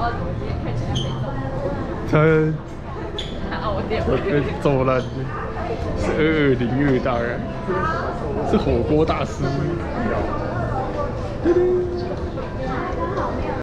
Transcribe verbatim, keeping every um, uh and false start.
道怎么今天看起来没中。 他还按我电话。 被揍烂，是二二零二大概，是火锅大师。噔噔